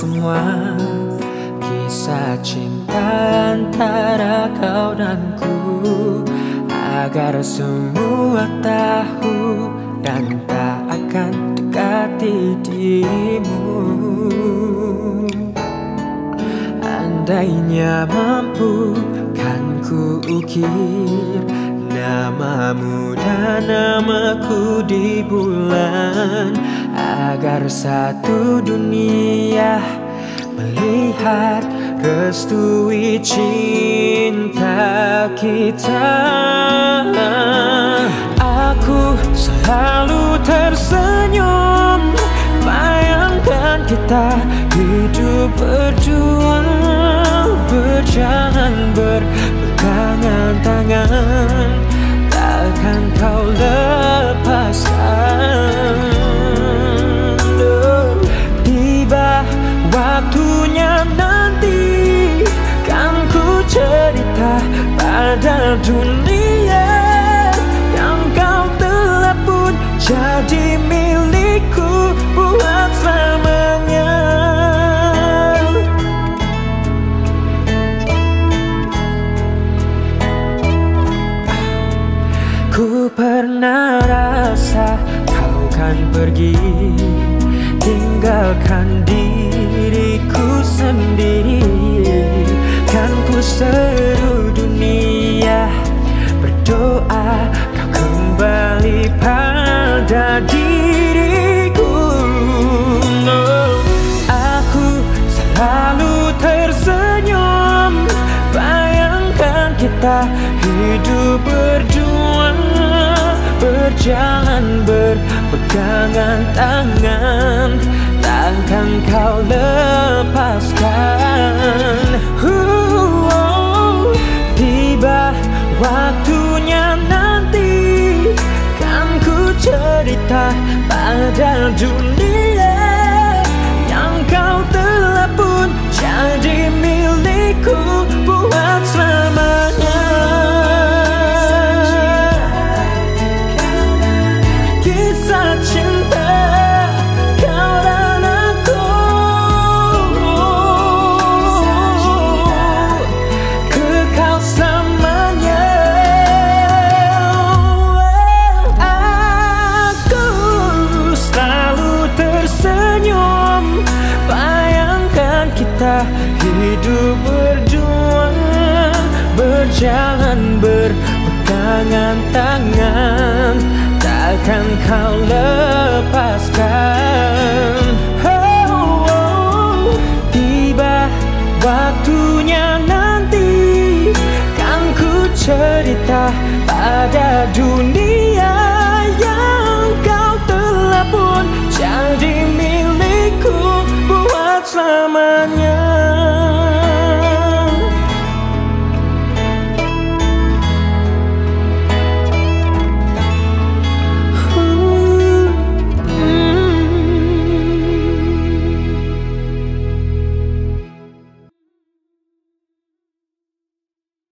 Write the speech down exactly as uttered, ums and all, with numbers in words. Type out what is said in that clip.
semua kisah cinta antara kau dan ku, agar semua tahu dan tak akan dekati dirimu. Andainya mampu kan ku ukir namamu dan namaku di bulan, agar satu dunia melihat restui cinta kita. Aku selalu tersenyum bayangkan kita hidup berdua, berjalan berpegangan tangan, takkan kau lepaskan. Tiba waktunya nanti kan ku cerita pada dunia, yang kau telah pun jadi milikku buat selamanya. Ku pernah rasa kau kan pergi, tinggalkan diriku sendiri. Kan ku seru dunia berdoa kau kembali pada diriku. No. Aku selalu tersenyum bayangkan kita hidup berdua, berjalan berpegangan tangan, takkan kau lepaskan. uh, oh. Tiba waktunya nanti kan ku cerita pada dunia, yang kau telah pun jadi milikku buat selamanya. Kisah cinta kau dan aku, kekal selamanya. Aku selalu tersenyum bayangkan kita hidup berdua, berjalan berpegangan tangan, takkan kau lepaskan.